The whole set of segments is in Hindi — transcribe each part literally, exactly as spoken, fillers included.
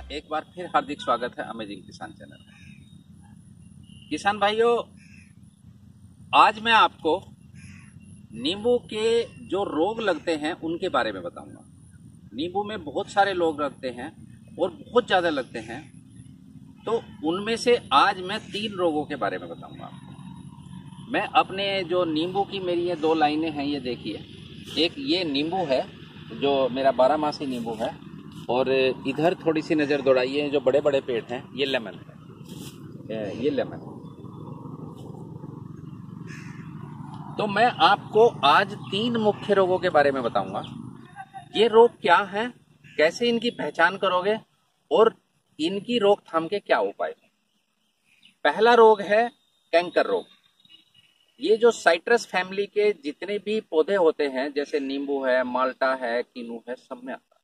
एक बार फिर हार्दिक स्वागत है अमेजिंग किसान चैनल में। किसान भाइयों, आज मैं आपको नींबू के जो रोग लगते हैं उनके बारे में बताऊंगा। नींबू में बहुत सारे रोग लगते हैं और बहुत ज़्यादा लगते हैं, तो उनमें से आज मैं तीन रोगों के बारे में बताऊंगा। मैं अपने जो नींबू की मेरी ये दो लाइनें हैं, ये देखिए, एक ये नींबू है जो मेरा बारहमासी नींबू है, और इधर थोड़ी सी नज़र दौड़ाइए, जो बड़े बड़े पेड़ हैं ये लेमन है, ये लेमन। तो मैं आपको आज तीन मुख्य रोगों के बारे में बताऊंगा। ये रोग क्या हैं, कैसे इनकी पहचान करोगे और इनकी रोकथाम के क्या उपाय हैं। पहला रोग है कैंकर रोग। ये जो साइट्रस फैमिली के जितने भी पौधे होते हैं, जैसे नींबू है, माल्टा है, किनू है, सब में आता है।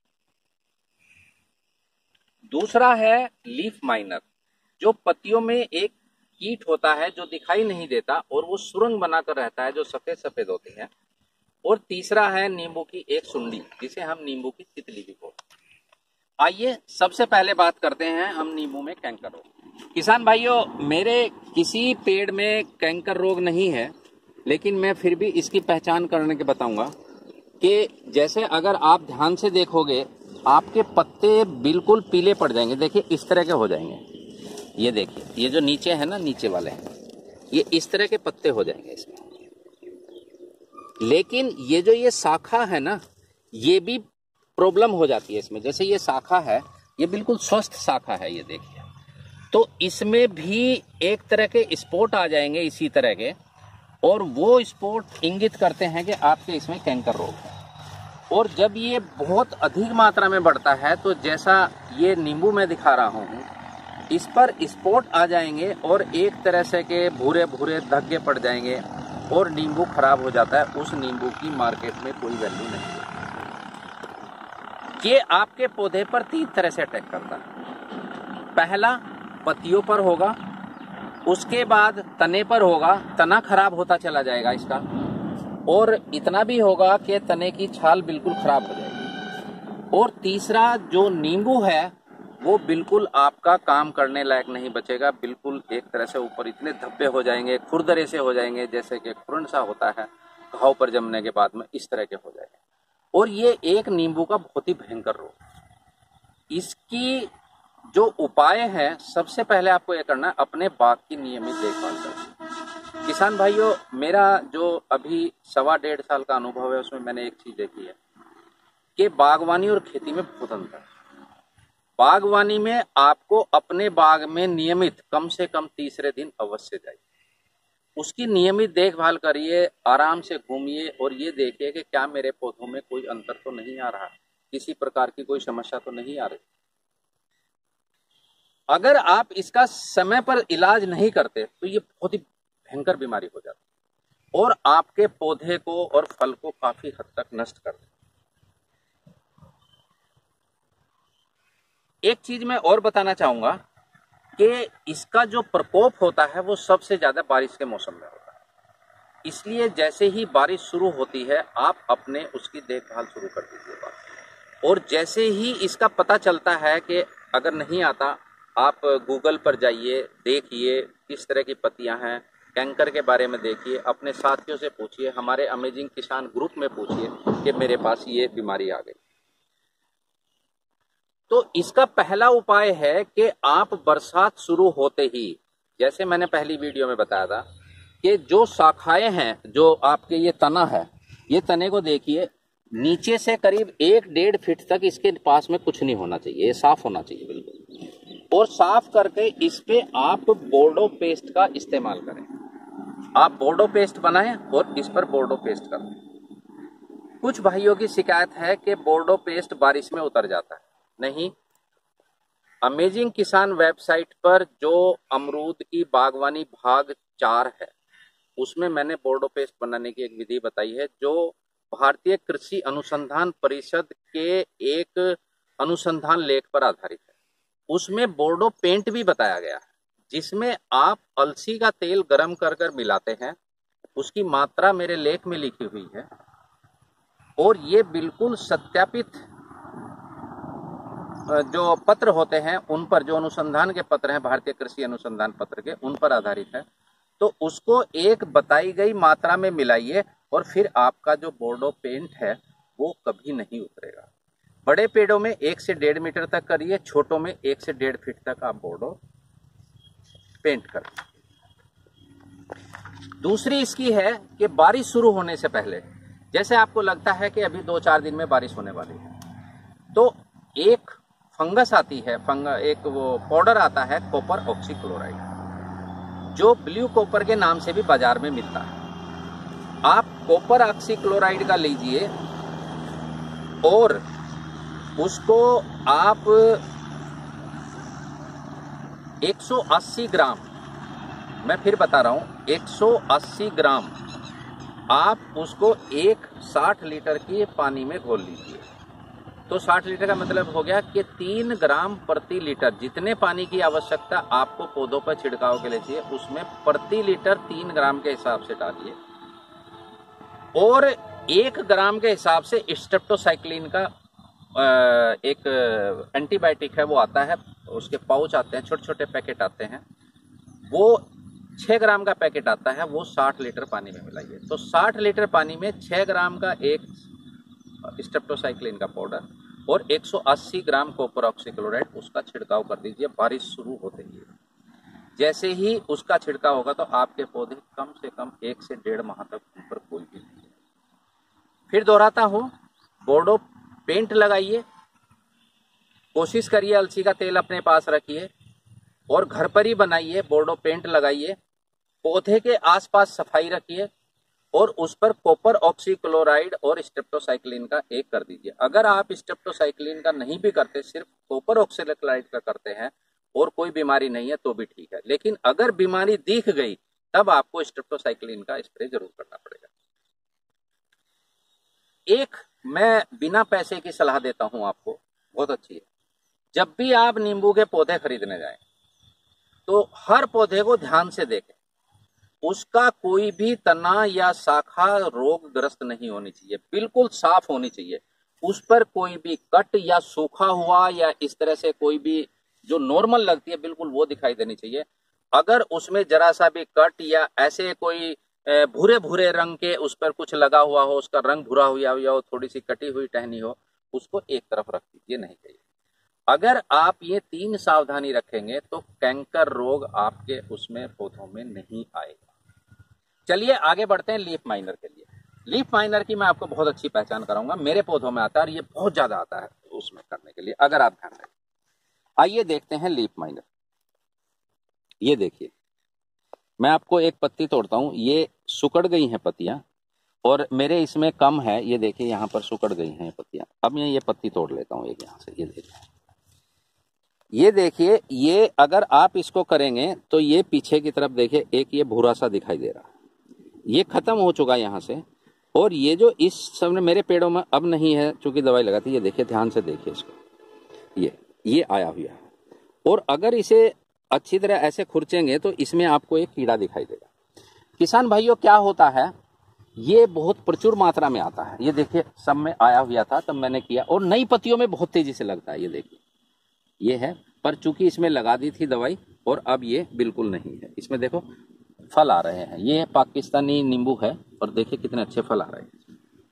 दूसरा है लीफ माइनर, जो पत्तियों में एक कीट होता है जो दिखाई नहीं देता और वो सुरंग बनाकर रहता है, जो सफेद सफेद होती है। और तीसरा है नींबू की एक सुंडी, जिसे हम नींबू की तितली भी बोलते हैं। आइए सबसे पहले बात करते हैं हम नींबू में कैंकर रोग। किसान भाइयों, मेरे किसी पेड़ में कैंकर रोग नहीं है, लेकिन मैं फिर भी इसकी पहचान करने के बताऊंगा कि जैसे अगर आप ध्यान से देखोगे, आपके पत्ते बिल्कुल पीले पड़ जाएंगे। देखिए इस तरह के हो जाएंगे। ये देखिए, ये जो नीचे है ना, नीचे वाले हैं, ये इस तरह के पत्ते हो जाएंगे इसमें। लेकिन ये जो ये शाखा है ना, ये भी प्रॉब्लम हो जाती है इसमें। जैसे ये शाखा है, ये बिल्कुल स्वस्थ शाखा है, ये देखिए, तो इसमें भी एक तरह के स्पॉट आ जाएंगे इसी तरह के, और वो स्पॉट इंगित करते हैं कि आपके इसमें कैंकर रोग है। और जब ये बहुत अधिक मात्रा में बढ़ता है, तो जैसा ये नींबू में दिखा रहा हूँ, इस पर स्पॉट आ जाएंगे और एक तरह से के भूरे भूरे धब्बे पड़ जाएंगे और नींबू खराब हो जाता है। उस नींबू की मार्केट में कोई वैल्यू नहीं है। ये आपके पौधे पर तीन तरह से अटैक करता है। पहला पत्तियों पर होगा, उसके बाद तने पर होगा, तना खराब होता चला जाएगा इसका, और इतना भी होगा कि तने की छाल बिल्कुल खराब हो जाएगी। और तीसरा जो नींबू है, वो बिल्कुल आपका काम करने लायक नहीं बचेगा। बिल्कुल एक तरह से ऊपर इतने धब्बे हो जाएंगे, खुरदरे से हो जाएंगे, जैसे कि खुरन सा होता है घाव पर जमने के बाद में, इस तरह के हो जाएंगे। और ये एक नींबू का बहुत ही भयंकर रोग। इसकी जो उपाय है, सबसे पहले आपको यह करना है अपने बाग की नियमित देखभाल करना। किसान भाइयों, मेरा जो अभी सवा डेढ़ साल का अनुभव है, उसमें मैंने एक चीज देखी है कि बागवानी और खेती में बहुत अंतर है। बागवानी में आपको अपने बाग में नियमित कम से कम तीसरे दिन अवश्य जाइए, उसकी नियमित देखभाल करिए, आराम से घूमिए और ये देखिए कि क्या मेरे पौधों में कोई अंतर तो नहीं आ रहा, किसी प्रकार की कोई समस्या तो नहीं आ रही। अगर आप इसका समय पर इलाज नहीं करते तो ये बहुत ही भयंकर बीमारी हो जाती है और आपके पौधे को और फल को काफी हद तक नष्ट कर देती है। एक चीज मैं और बताना चाहूंगा कि इसका जो प्रकोप होता है वो सबसे ज्यादा बारिश के मौसम में होता है। इसलिए जैसे ही बारिश शुरू होती है, आप अपने उसकी देखभाल शुरू कर दीजिएगा। और जैसे ही इसका पता चलता है कि अगर नहीं आता, आप गूगल पर जाइए, देखिए किस तरह की पत्तियां हैं, कैंकर के बारे में देखिए, अपने साथियों से पूछिए, हमारे अमेजिंग किसान ग्रुप में पूछिए कि मेरे पास ये बीमारी आ गई। तो इसका पहला उपाय है कि आप बरसात शुरू होते ही, जैसे मैंने पहली वीडियो में बताया था, कि जो शाखाएं हैं, जो आपके ये तना है, ये तने को देखिए, नीचे से करीब एक डेढ़ फीट तक इसके पास में कुछ नहीं होना चाहिए, ये साफ होना चाहिए बिल्कुल। और साफ करके इस पे आप बोर्डो पेस्ट का इस्तेमाल करें। आप बोर्डो पेस्ट बनाएं और इस पर बोर्डो पेस्ट करें। कुछ भाइयों की शिकायत है कि बोर्डो पेस्ट बारिश में उतर जाता है। नहीं, अमेजिंग किसान वेबसाइट पर जो अमरूद की बागवानी भाग चार है, उसमें मैंने बोर्डो पेस्ट बनाने की एक विधि बताई है, जो भारतीय कृषि अनुसंधान परिषद के एक अनुसंधान लेख पर आधारित है। उसमें बोर्डो पेंट भी बताया गया है, जिसमें आप अलसी का तेल गर्म कर कर मिलाते हैं। उसकी मात्रा मेरे लेख में लिखी हुई है और ये बिल्कुल सत्यापित जो पत्र होते हैं उन पर, जो अनुसंधान के पत्र हैं भारतीय कृषि अनुसंधान पत्र के, उन पर आधारित है। तो उसको एक बताई गई मात्रा में मिलाइए और फिर आपका जो बोर्डो पेंट है वो कभी नहीं उतरेगा। बड़े पेड़ों में एक से डेढ़ मीटर तक करिए, छोटों में एक से डेढ़ फीट तक आप बोर्डो पेंट करिए। दूसरी इसकी है कि बारिश शुरू होने से पहले, जैसे आपको लगता है कि अभी दो चार दिन में बारिश होने वाली है, तो एक फंगस आती है, फंग एक वो पाउडर आता है कॉपर ऑक्सीक्लोराइड, जो ब्लू कॉपर के नाम से भी बाजार में मिलता है। आप कॉपर ऑक्सीक्लोराइड का लीजिए और उसको आप एक सौ अस्सी ग्राम, मैं फिर बता रहा हूं, एक सौ अस्सी ग्राम आप उसको एक साठ लीटर के पानी में घोल लीजिए। तो साठ लीटर का मतलब हो गया कि तीन ग्राम प्रति लीटर, जितने पानी की आवश्यकता आपको पौधों पर छिड़काव के लिए चाहिए उसमें प्रति लीटर तीन ग्राम के हिसाब से डालिए। और एक ग्राम के हिसाब से स्ट्रेप्टोसाइक्लिन का एक एंटीबायोटिक है, वो आता है, उसके पाउच आते हैं, छोटे छोटे पैकेट आते हैं, वो छः ग्राम का पैकेट आता है, वो साठ लीटर पानी में मिलाइए। तो साठ लीटर पानी में छः ग्राम का एक स्ट्रेप्टोसाइक्लिन का पाउडर और एक सौ अस्सी ग्राम कॉपर ऑक्सीक्लोराइड, उसका छिड़काव कर दीजिए बारिश शुरू होते ही। जैसे ही उसका छिड़काव होगा तो आपके पौधे कम से कम एक से डेढ़ माह तक ऊपर कोई भी नहीं है। फिर दोहराता हूँ, बोर्डो पेंट लगाइए, कोशिश करिए अलसी का तेल अपने पास रखिए और घर पर ही बनाइए, बोर्डो पेंट लगाइए, पौधे के आसपास सफाई रखिए और उस पर कॉपर ऑक्सीक्लोराइड और स्ट्रेप्टोसाइक्लिन का एक कर दीजिए। अगर आप स्ट्रेप्टोसाइक्लिन का नहीं भी करते, सिर्फ कॉपर ऑक्सीक्लोराइड का करते हैं और कोई बीमारी नहीं है तो भी ठीक है, लेकिन अगर बीमारी दिख गई तब आपको स्ट्रेप्टोसाइक्लिन का स्प्रे जरूर करना पड़ेगा। एक मैं बिना पैसे की सलाह देता हूं आपको, बहुत अच्छी है। जब भी आप नींबू के पौधे खरीदने जाएं तो हर पौधे को ध्यान से देखें, उसका कोई भी तना या शाखा रोगग्रस्त नहीं होनी चाहिए, बिल्कुल साफ होनी चाहिए। उस पर कोई भी कट या सूखा हुआ या इस तरह से कोई भी जो नॉर्मल लगती है बिल्कुल वो दिखाई देनी चाहिए। अगर उसमें जरा सा भी कट या ऐसे कोई भूरे भूरे रंग के उस पर कुछ लगा हुआ हो, उसका रंग भूरा हुआ हुआ हो, थोड़ी सी कटी हुई टहनी हो, उसको एक तरफ रख दीजिए, नहीं चाहिए। अगर आप ये तीन सावधानी रखेंगे तो कैंकर रोग आपके उसमें पौधों में नहीं आएगा। चलिए आगे बढ़ते हैं लीफ माइनर के लिए। लीफ माइनर की मैं आपको बहुत अच्छी पहचान कराऊंगा, मेरे पौधों में आता है और ये बहुत ज्यादा आता है उसमें करने के लिए, अगर आप ध्यान रखें। आइए देखते हैं लीफ माइनर। ये देखिए, मैं आपको एक पत्ती तोड़ता हूं, ये सुकड़ गई हैं पत्तियां और मेरे इसमें कम है, ये देखिए यहाँ पर सुकड़ गई हैं पत्तियां। अब मैं ये पत्ती तोड़ लेता हूँ एक यहाँ से, ये देखिए, ये देखिए, ये अगर आप इसको करेंगे तो ये पीछे की तरफ देखिए, एक ये भूरा सा दिखाई दे रहा है, ये खत्म हो चुका है यहाँ से। और ये जो इस समय मेरे पेड़ों में अब नहीं है चूंकि दवाई लगाती, ये देखिए, ध्यान से देखिए इसको, ये ये आया हुआ है। और अगर इसे अच्छी तरह ऐसे खुरचेंगे तो इसमें आपको एक कीड़ा दिखाई देगा। किसान भाइयों, क्या होता है, ये बहुत प्रचुर मात्रा में आता है, ये देखिए सब में आया हुआ था तब मैंने किया, और नई पत्तियों में बहुत तेजी से लगता है, ये देखिए ये है, पर चूंकि इसमें लगा दी थी दवाई और अब ये बिल्कुल नहीं है। इसमें देखो फल आ रहे हैं, ये पाकिस्तानी नींबू है और देखिए कितने अच्छे फल आ रहे हैं।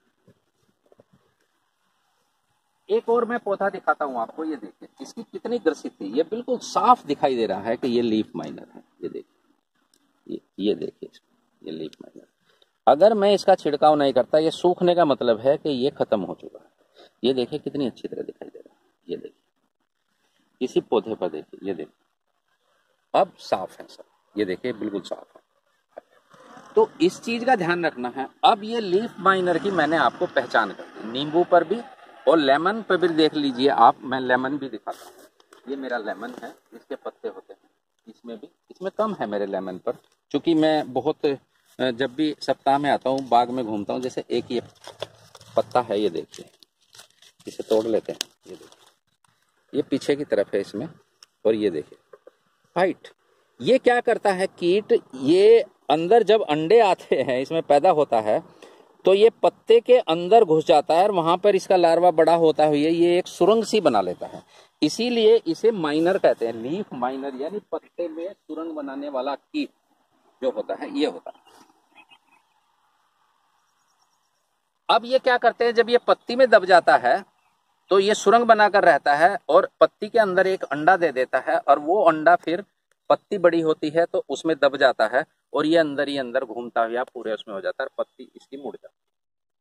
एक और मैं पौधा दिखाता हूं आपको, ये देखिए इसकी कितनी ग्रसित थी, ये बिल्कुल साफ दिखाई दे रहा है कि ये लीफ माइनर है। ये देखिए, ये ये देखिए, ये लीफ माइनर। अगर मैं इसका छिड़काव नहीं करता, ये सूखने का मतलब है कि ये खत्म हो चुका है। ये देखिए कितनी अच्छी तरह दिखाई दे रहा है, ये देखिए इसी पौधे पर देखिए, ये देखिए अब साफ है सब, ये देखिए बिल्कुल साफ है। तो इस चीज का ध्यान रखना है। अब ये लीफ माइनर की मैंने आपको पहचान कर दी, नींबू पर भी और लेमन पर भी देख लीजिए आप, मैं लेमन भी दिखाता हूँ। ये मेरा लेमन है, इसके पत्ते होते हैं, इसमें भी, इसमें कम है मेरे लेमन पर, क्योंकि मैं बहुत जब भी सप्ताह में आता हूँ बाग में घूमता हूँ। जैसे एक ये पत्ता है, ये देखिए, इसे तोड़ लेते हैं, ये देखिए ये पीछे की तरफ है इसमें, और ये देखिए हाइट, ये क्या करता है कीट, ये अंदर जब अंडे आते हैं इसमें पैदा होता है तो ये पत्ते के अंदर घुस जाता है और वहां पर इसका लार्वा बड़ा होता हुआ ये एक सुरंग सी बना लेता है। इसीलिए इसे माइनर कहते हैं, लीफ माइनर, यानी पत्ते में सुरंग बनाने वाला कीट जो होता है ये होता है। अब ये क्या करते हैं, जब ये पत्ती में दब जाता है तो ये सुरंग बनाकर रहता है और पत्ती के अंदर एक अंडा दे देता है, और वो अंडा फिर पत्ती बड़ी होती है तो उसमें दब जाता है और ये अंदर ही अंदर घूमता हुआ पूरे उसमें हो जाता है, पत्ती इसकी मुड़ जाती है।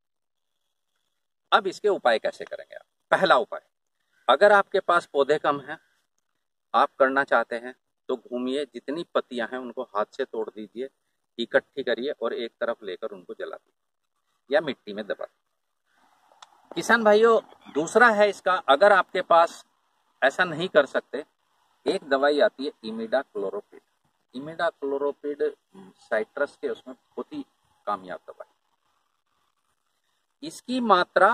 अब इसके उपाय कैसे करेंगे आप? पहला उपाय, अगर आपके पास पौधे कम हैं, आप करना चाहते हैं तो घूमिए, जितनी पत्तियां हैं उनको हाथ से तोड़ दीजिए, इकट्ठी करिए और एक तरफ लेकर उनको जला दीजिए या मिट्टी में दबा दीजिए। किसान भाइयों, दूसरा है इसका, अगर आपके पास ऐसा नहीं कर सकते, एक दवाई आती है इमिडाक्लोरोपिड। इमिडाक्लोरोपिड साइट्रस के उसमें बहुत ही कामयाब दवाई। इसकी मात्रा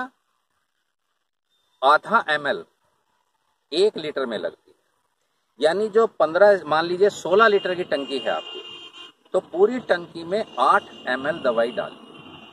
आधा एम एल एक लीटर में लगती है, यानी जो पंद्रह, मान लीजिए सोलह लीटर की टंकी है आपकी, तो पूरी टंकी में आठ एम एल दवाई डालिए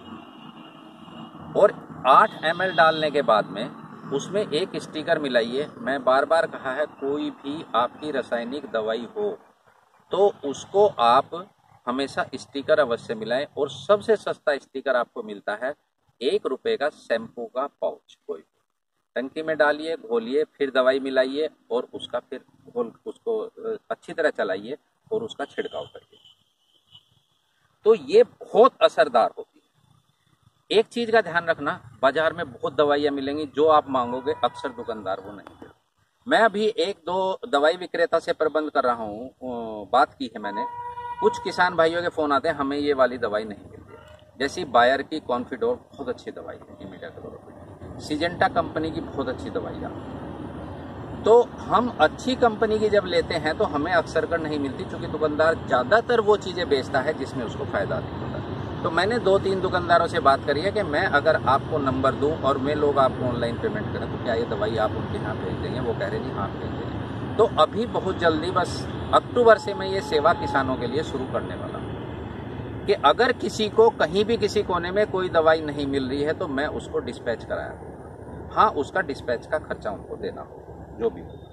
और आठ एम एल डालने के बाद में उसमें एक स्टिकर मिलाइए। मैं बार बार कहा है, कोई भी आपकी रासायनिक दवाई हो तो उसको आप हमेशा स्टिकर अवश्य मिलाएं, और सबसे सस्ता स्टिकर आपको मिलता है एक रुपए का शैम्पू का पाउच। कोई टंकी में डालिए, घोलिए, फिर दवाई मिलाइए और उसका फिर घोल उसको अच्छी तरह चलाइए और उसका छिड़काव करिए, तो ये बहुत असरदार होती है। एक चीज का ध्यान रखना, बाजार में बहुत दवाइयां मिलेंगी, जो आप मांगोगे अक्सर दुकानदार वो नहीं देते। मैं अभी एक दो दवाई विक्रेता से प्रबंध कर रहा हूँ, बात की है मैंने, कुछ किसान भाइयों के फोन आते हैं, हमें ये वाली दवाई नहीं मिलती है। जैसी बायर की कॉन्फिडोर बहुत अच्छी दवाई है, इमिडाक्लोरोपिड, सिजेंटा कंपनी की बहुत अच्छी दवाई है। तो हम अच्छी कंपनी की जब लेते हैं तो हमें अक्सर कर नहीं मिलती, क्योंकि दुकानदार ज्यादातर वो चीजें बेचता है जिसमें उसको फायदा नहीं होता। तो मैंने दो तीन दुकानदारों से बात करी है कि मैं अगर आपको नंबर दूं और मैं लोग आपको ऑनलाइन पेमेंट करें तो क्या ये दवाई आप उनके यहाँ भेज देंगे? वो कह रहे जी हाँ भेज देंगे। तो अभी बहुत जल्दी, बस अक्टूबर से मैं ये सेवा किसानों के लिए शुरू करने वाला हूँ कि अगर किसी को कहीं भी किसी कोने में कोई दवाई नहीं मिल रही है तो मैं उसको डिस्पैच कराया। हाँ, उसका डिस्पैच का खर्चा उनको देना होगा, जो भी हो।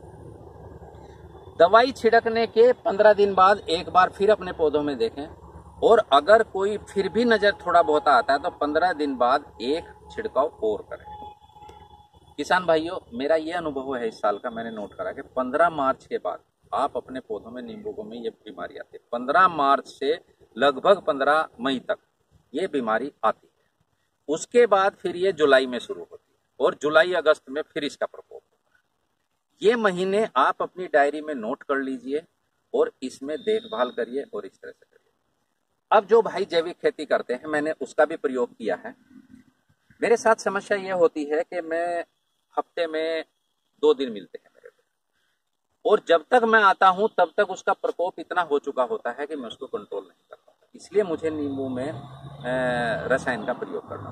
दवाई छिड़कने के पंद्रह दिन बाद एक बार फिर अपने पौधों में देखें, और अगर कोई फिर भी नजर थोड़ा बहुत आता है तो पंद्रह दिन बाद एक छिड़काव और करें। किसान भाइयों, मेरा ये अनुभव है इस साल का, मैंने नोट करा कि पंद्रह मार्च के बाद आप अपने पौधों में, नींबू में ये बीमारी आती है। पंद्रह मार्च से लगभग पंद्रह मई तक ये बीमारी आती है। उसके बाद फिर ये जुलाई में शुरू होती है और जुलाई अगस्त में फिर इसका प्रकोप होता है। ये महीने आप अपनी डायरी में नोट कर लीजिए और इसमें देखभाल करिए और इस तरह से करिए। अब जो भाई जैविक खेती करते हैं, मैंने उसका भी प्रयोग किया है। मेरे साथ समस्या ये होती है कि मैं हफ्ते में दो दिन मिलते हैं मेरे को, और जब तक मैं आता हूं तब तक उसका प्रकोप इतना हो चुका होता है कि मैं उसको कंट्रोल नहीं कर पाता। इसलिए मुझे नींबू में रसायन का प्रयोग करना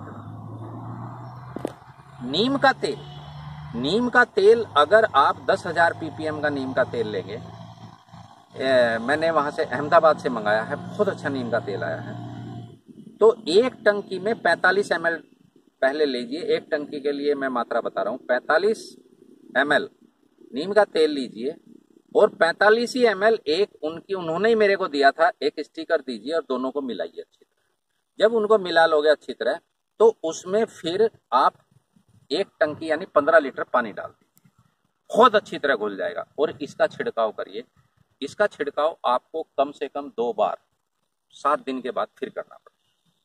पड़ा। नीम का तेल, नीम का तेल अगर आप दस हजार पीपीएम का नीम का तेल लेंगे, ए, मैंने वहां से अहमदाबाद से मंगाया है, बहुत अच्छा नीम का तेल आया है। तो एक टंकी में पैंतालीस एम एल पहले लीजिए, एक टंकी के लिए मैं मात्रा बता रहा हूँ, पैंतालीस एम एल नीम का तेल लीजिए और पैंतालीस ही एम एल एक उनकी उन्होंने ही मेरे को दिया था, एक स्टिकर दीजिए और दोनों को मिलाइए अच्छी तरह। जब उनको मिला लोगे अच्छी तरह तो उसमें फिर आप एक टंकी यानी पंद्रह लीटर पानी डाल दीजिए, बहुत अच्छी तरह घुल जाएगा और इसका छिड़काव करिए। इसका छिड़काव आपको कम से कम दो बार सात दिन के बाद फिर करना पड़ेगा।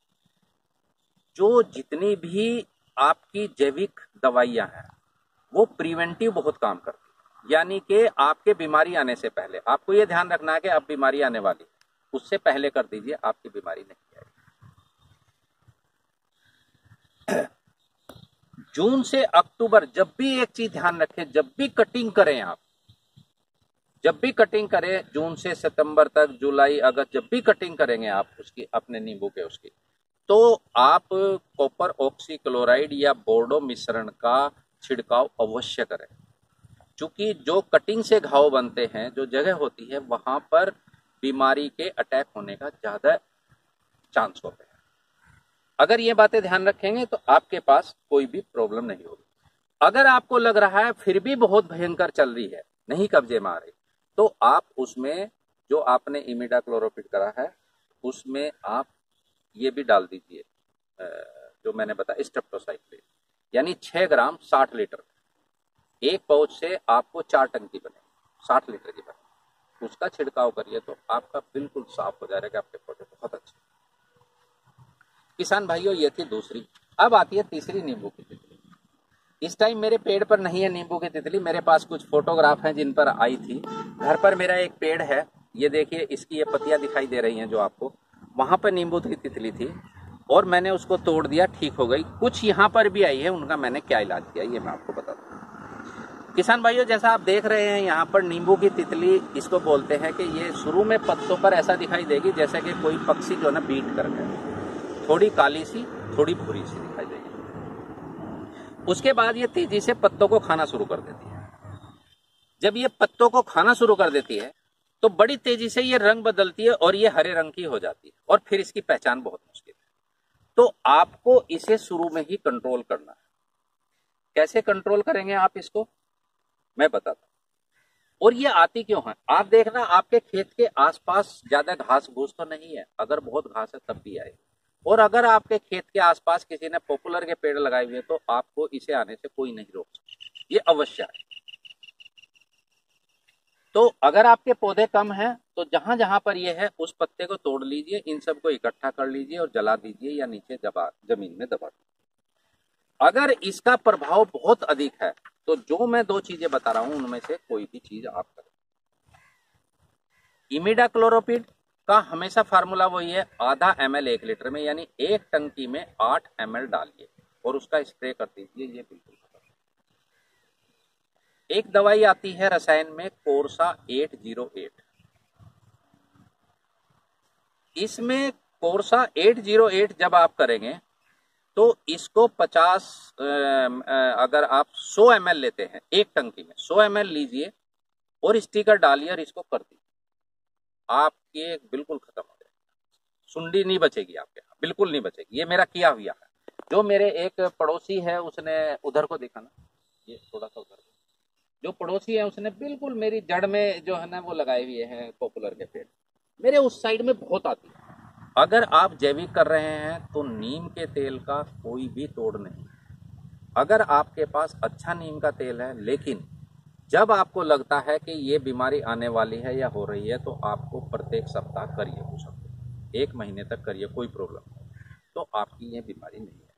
जो जितनी भी आपकी जैविक दवाइयां हैं वो प्रिवेंटिव बहुत काम करती है, यानी कि आपके बीमारी आने से पहले आपको ये ध्यान रखना है कि अब बीमारी आने वाली, उससे पहले कर दीजिए, आपकी बीमारी नहीं आएगी। जून से अक्टूबर, जब भी एक चीज ध्यान रखें, जब भी कटिंग करें आप, जब भी कटिंग करें, जून से सितंबर तक, जुलाई अगस्त, जब भी कटिंग करेंगे आप उसकी, अपने नींबू के उसकी, तो आप कॉपर ऑक्सीक्लोराइड या बोर्डो मिश्रण का छिड़काव अवश्य करें, क्योंकि जो कटिंग से घाव बनते हैं, जो जगह होती है, वहां पर बीमारी के अटैक होने का ज्यादा चांस होता है। अगर ये बातें ध्यान रखेंगे तो आपके पास कोई भी प्रॉब्लम नहीं होगी। अगर आपको लग रहा है फिर भी बहुत भयंकर चल रही है, नहीं कब्जे में आ रही, तो आप उसमें जो आपने इमिडाक्लोरोपिड करा है उसमें आप ये भी डाल दीजिए जो मैंने बताया स्ट्रेप्टोसाइक्लिन, यानी छह ग्राम साठ लीटर, एक पाउच से आपको चार टंकी बनेगी, साठ लीटर की बनेगी, उसका छिड़काव करिए तो आपका बिल्कुल साफ हो जाएगा कि आपके पौधे बहुत अच्छे। किसान भाइयों ये थी दूसरी। अब आती है तीसरी नींबू की तितली। इस टाइम मेरे पेड़ पर नहीं है नींबू की तितली, मेरे पास कुछ फोटोग्राफ हैं जिन पर आई थी। घर पर मेरा एक पेड़ है, ये देखिए इसकी ये पत्तियां दिखाई दे रही हैं जो आपको, वहां पर नींबू की तितली थी और मैंने उसको तोड़ दिया, ठीक हो गई। कुछ यहाँ पर भी आई है, उनका मैंने क्या इलाज किया ये मैं आपको बता दूं। किसान भाइयों जैसा आप देख रहे हैं यहाँ पर नींबू की तितली, इसको बोलते हैं कि ये शुरू में पत्तों पर ऐसा दिखाई देगी जैसे कि कोई पक्षी जो है ना बीट कर गया, थोड़ी काली सी थोड़ी भूरी सी दिखाई देगी। उसके बाद ये तेजी से पत्तों को खाना शुरू कर देती है। जब ये पत्तों को खाना शुरू कर देती है तो बड़ी तेजी से ये रंग बदलती है और ये हरे रंग की हो जाती है और फिर इसकी पहचान बहुत मुश्किल है। तो आपको इसे शुरू में ही कंट्रोल करना है। कैसे कंट्रोल करेंगे आप इसको मैं बताता हूं। और ये आती क्यों है आप देखना, आपके खेत के आसपास ज्यादा घास फूस तो नहीं है, अगर बहुत घास है तब भी आएगी। और अगर आपके खेत के आसपास किसी ने पॉपुलर के पेड़ लगाए हुए तो आपको इसे आने से कोई नहीं रोक सकता, ये अवश्य है। तो अगर आपके पौधे कम हैं तो जहां जहां पर ये है उस पत्ते को तोड़ लीजिए, इन सबको इकट्ठा कर लीजिए और जला दीजिए या नीचे दबा जमीन में दबा दीजिए। अगर इसका प्रभाव बहुत अधिक है तो जो मैं दो चीजें बता रहा हूं उनमें से कोई भी चीज आप करें। इमिडाक्लोरोपिड का हमेशा फार्मूला वही है, आधा एम एल एक लीटर में, यानी एक टंकी में आठ एम एल डालिए और उसका स्प्रे कर दीजिए, ये बिल्कुल खत्म। एक दवाई आती है रसायन में कोर्सा आठ सौ आठ, इसमें कोर्सा आठ सौ आठ जब आप करेंगे तो इसको पचास अगर आप सौ एम एल लेते हैं एक टंकी में, सौ एम एल लीजिए और स्टिकर डालिए और इसको कर दीजिए, आपके बिल्कुल खत्म हो जाएगा, सुंडी नहीं बचेगी आपके यहाँ, बिल्कुल नहीं बचेगी। ये मेरा किया हुआ है। जो मेरे एक पड़ोसी है उसने उधर को देखा ना, ये थोड़ा सा उधर, जो पड़ोसी है उसने बिल्कुल मेरी जड़ में जो है ना वो लगाए हुए हैं पॉपुलर के पेड़, मेरे उस साइड में बहुत आती है। अगर आप जैविक कर रहे हैं तो नीम के तेल का कोई भी तोड़ नहीं। अगर आपके पास अच्छा नीम का तेल है, लेकिन जब आपको लगता है कि ये बीमारी आने वाली है या हो रही है तो आपको प्रत्येक सप्ताह करिए, हो सकता एक महीने तक करिए, कोई प्रॉब्लम नहीं, तो आपकी ये बीमारी नहीं है।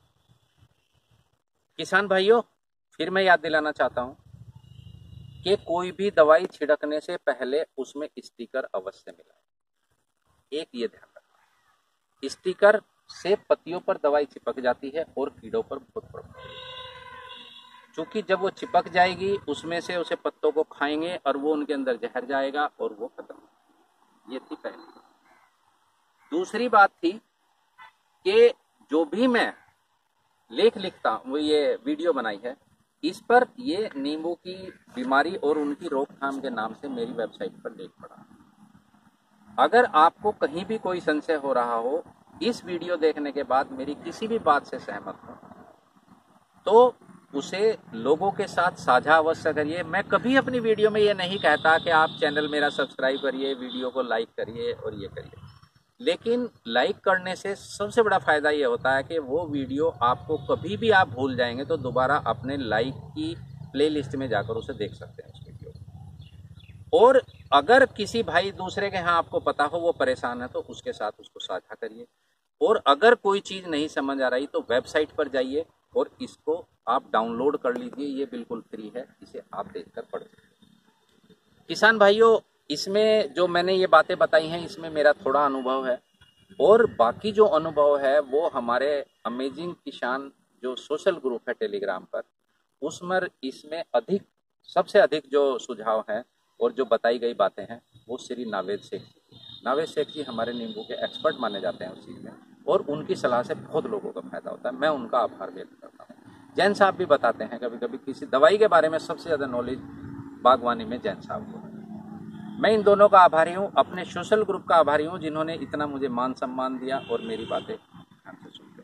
किसान भाइयों फिर मैं याद दिलाना चाहता हूं कि कोई भी दवाई छिड़कने से पहले उसमें स्टिकर अवश्य मिलाएं। एक ये ध्यान रखना, स्टिकर से पत्तियों पर दवाई चिपक जाती है और कीड़ों पर बहुत प्रभाव, क्योंकि जब वो चिपक जाएगी उसमें से उसे पत्तों को खाएंगे और वो उनके अंदर जहर जाएगा और वो खत्म। ये थी पहली। दूसरी बात थी कि जो भी मैं लेख लिखता हूँ, वो ये वीडियो बनाई है, इस पर ये नींबू की बीमारी और उनकी रोकथाम के नाम से मेरी वेबसाइट पर लेख पड़ा। अगर आपको कहीं भी कोई संशय हो रहा हो, इस वीडियो देखने के बाद मेरी किसी भी बात से सहमत हो तो उसे लोगों के साथ साझा अवश्य करिए। मैं कभी अपनी वीडियो में ये नहीं कहता कि आप चैनल मेरा सब्सक्राइब करिए, वीडियो को लाइक करिए और ये करिए, लेकिन लाइक करने से सबसे बड़ा फायदा ये होता है कि वो वीडियो आपको कभी भी आप भूल जाएंगे तो दोबारा अपने लाइक की प्लेलिस्ट में जाकर उसे देख सकते हैं उस वीडियो को। और अगर किसी भाई दूसरे के यहाँ आपको पता हो वो परेशान है तो उसके साथ उसको साझा करिए। और अगर कोई चीज़ नहीं समझ आ रही तो वेबसाइट पर जाइए और इसको आप डाउनलोड कर लीजिए, ये बिल्कुल फ्री है, इसे आप देखकर पढ़ सकते। किसान भाइयों इसमें जो मैंने ये बातें बताई हैं इसमें मेरा थोड़ा अनुभव है और बाकी जो अनुभव है वो हमारे अमेजिंग किसान जो सोशल ग्रुप है टेलीग्राम पर, उसमें इसमें अधिक सबसे अधिक जो सुझाव है और जो बताई गई बातें हैं वो श्री नावेद शेख जी नावेद शेख जी हमारे नींबू के एक्सपर्ट माने जाते हैं उस चीज़ में और उनकी सलाह से बहुत लोगों का फायदा होता है। मैं उनका आभार व्यक्त करता हूँ। जैन साहब भी बताते हैं कभी कभी किसी दवाई के बारे में सबसे ज़्यादा नॉलेज बागवानी में जैन साहब को है। मैं इन दोनों का आभारी हूँ, अपने सोशल ग्रुप का आभारी हूँ जिन्होंने इतना मुझे मान सम्मान दिया और मेरी बातें ध्यान से सुनी।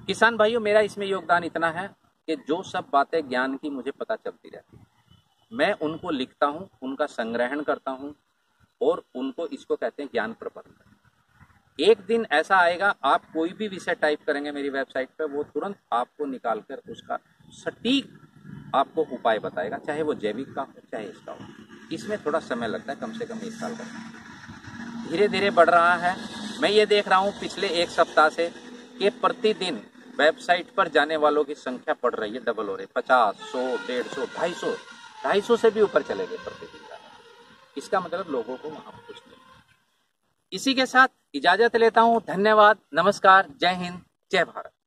किसान भाइयों, मेरा इसमें योगदान इतना है कि जो सब बातें ज्ञान की मुझे पता चलती रहती है, मैं उनको लिखता हूँ, उनका संग्रहण करता हूँ और उनको, इसको कहते हैं ज्ञान प्रबंधन। एक दिन ऐसा आएगा, आप कोई भी विषय टाइप करेंगे मेरी वेबसाइट पर, वो तुरंत आपको निकालकर उसका सटीक आपको उपाय बताएगा, चाहे वो जैविक का हो चाहे इसका हो। इसमें थोड़ा समय लगता है, कम से कम एक साल का, धीरे धीरे बढ़ रहा है। मैं ये देख रहा हूँ पिछले एक सप्ताह से कि प्रतिदिन वेबसाइट पर जाने वालों की संख्या बढ़ रही है, डबल हो रही है, पचास, सौ, डेढ़ सौ, ढाई सौ, ढाई सौ से भी ऊपर चले गए प्रतिदिन। इसका मतलब लोगों को वहां कुछ नहीं। इसी के साथ इजाजत लेता हूँ। धन्यवाद, नमस्कार, जय हिंद, जय भारत।